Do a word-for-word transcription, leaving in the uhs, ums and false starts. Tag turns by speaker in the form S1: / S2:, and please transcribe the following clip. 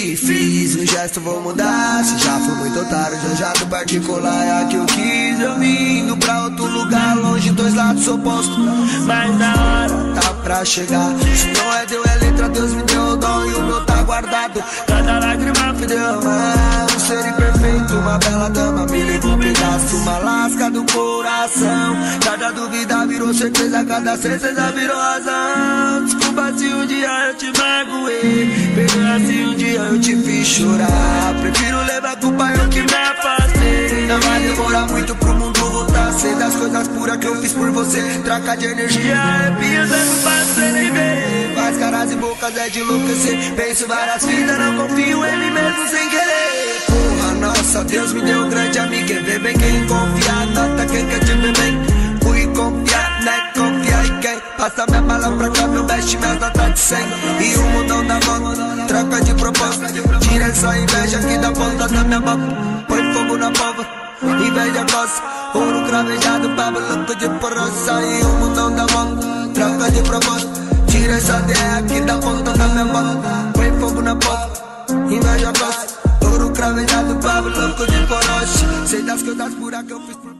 S1: e fiz um gesto, vou mudar. Se já fui muito otário, já já do particular é a que eu quis. Eu me indo pra outro lugar, longe, dois lados opostos, mas na hora tá pra chegar. Se não é Deus, é letra, Deus me deu o dom e o meu tá guardado. Cada lágrima foi derramar, um ser imperfeito, uma bela dama me levou um pedaço, uma lasca do coração. Cada dúvida virou certeza, cada certeza virou razão. Desculpa se um dia eu te magoei, perdoa se um dia eu te fiz chorar. Prefiro levar a culpa, eu que me afastei. Não vai demorar muito pro mundo voltar. Sei das coisas puras que eu fiz por você, troca de energia, arrepia dando pra você nem ver. Faz caras e bocas é de enlouquecer. Penso várias vidas, não confio em mim mesmo sem querer. Porra, nossa, Deus me deu um grande amigo. Quem vê bem, quem confia, nota quem quer te ver bem. Fui confiar, né, confiar em quem passa minha bala pra cá, meu veste, minhas notas de cem. E o mundão da mão, troca de proposta. Tira essa inveja aqui da ponta da minha boca. Põe fogo na pova, inveja coça. Ouro cravejado, babo louco de porosa. E o mundão da mão, troca de proposta. Tira essa ideia aqui da ponta da minha boca. Põe fogo na pova, inveja coça. Ouro cravejado, babo louco de porosa. Sei das coisas puras que eu fiz por